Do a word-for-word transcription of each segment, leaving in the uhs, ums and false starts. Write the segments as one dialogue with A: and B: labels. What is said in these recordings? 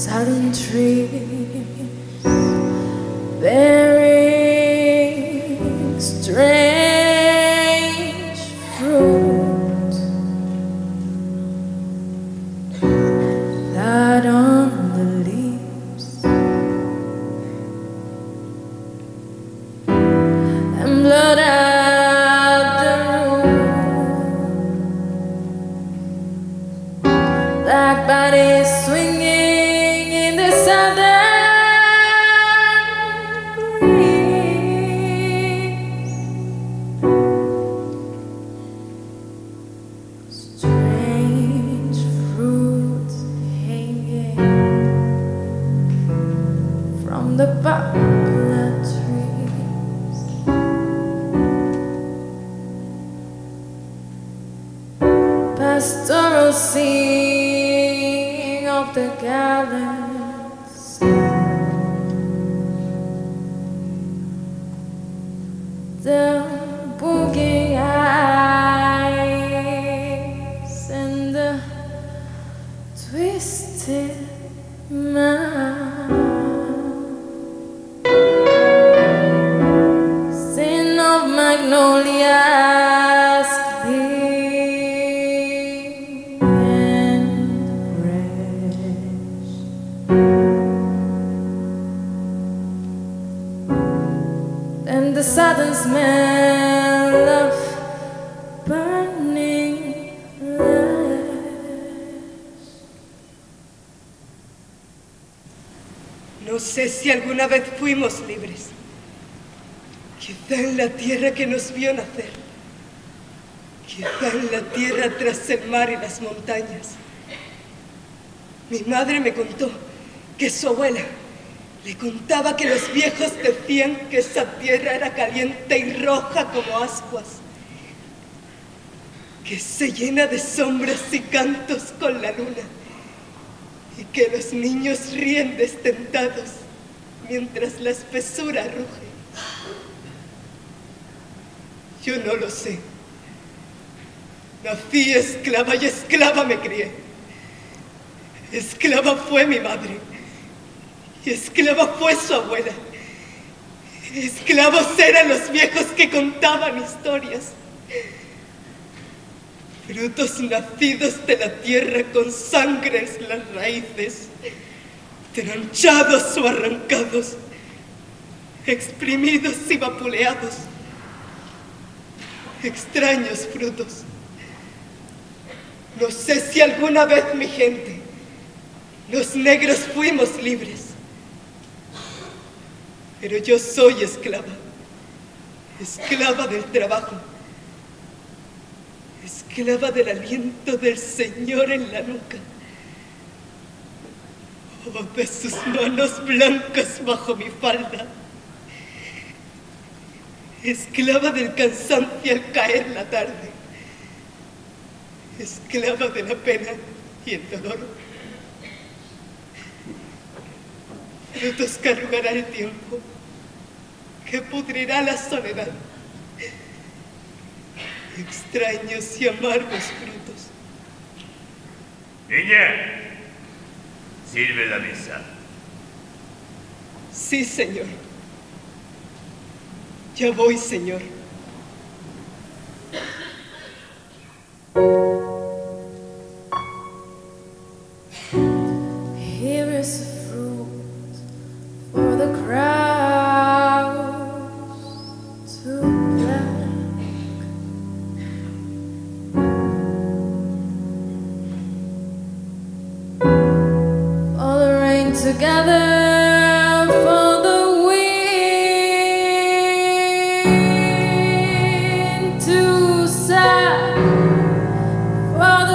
A: Southern trees bearing strange fruit that on the leaves and blood at the root, black bodies swinging in the southern breeze. Strange fruit hanging from the poplar trees. Pastoral singing of the gallants, the boogie eyes and the twisted mouth, sin of magnolias clean and fresh, and the sudden smell of burning flesh.
B: No sé si alguna vez fuimos libres. Quizá en la tierra que nos vio nacer. Quizá en la tierra tras el mar y las montañas. Mi madre me contó que su abuela le contaba que los viejos decían que esa tierra era caliente y roja como ascuas, que se llena de sombras y cantos con la luna, y que los niños ríen destentados mientras la espesura ruge. Yo no lo sé. Nací esclava y esclava me crié. Esclava fue mi madre. Y esclava fue su abuela. Esclavos eran los viejos que contaban historias. Frutos nacidos de la tierra con sangre en las raíces, tranchados o arrancados, exprimidos y vapuleados. Extraños frutos. No sé si alguna vez mi gente, los negros, fuimos libres. Pero yo soy esclava, esclava del trabajo, esclava del aliento del Señor en la nuca, o de sus manos blancas bajo mi falda, esclava del cansancio al caer la tarde, esclava de la pena y el dolor. Frutos que arrugará el tiempo, que pudrirá la soledad. Extraños y amargos frutos.
C: Niña, sirve la mesa.
B: Sí, Señor. Ya voy, Señor.
A: Here is a fruit for the crowds to pluck. All the rain together for the wind to sigh, for the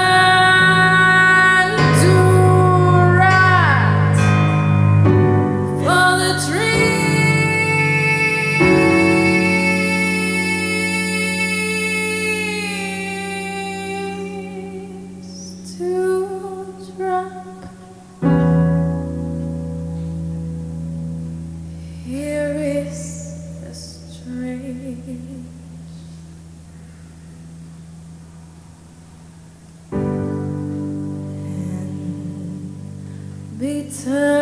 A: sun to rise, for the trees to drop. Here is a strange eternal.